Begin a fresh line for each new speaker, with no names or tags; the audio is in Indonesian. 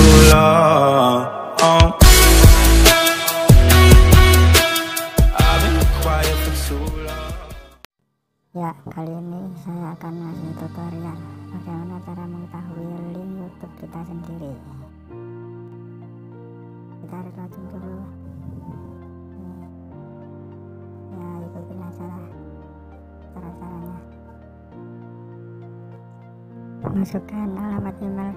too long. I've been quiet for too long.
Ya, kali ini saya akan ngasih tutorial bagaimana cara mengetahui link YouTube kita sendiri. Kita reloading dulu. Ya, ikutin aja lah cara-caranya. Masukkan alamat email